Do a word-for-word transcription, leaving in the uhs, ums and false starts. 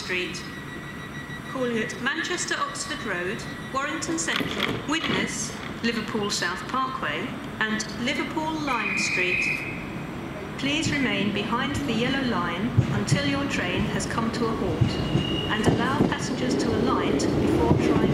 Street. Calling at Manchester Oxford Road, Warrington Central, Widnes, Liverpool South Parkway, and Liverpool Lime Street. Please remain behind the yellow line until your train has come to a halt, and allow passengers to alight before trying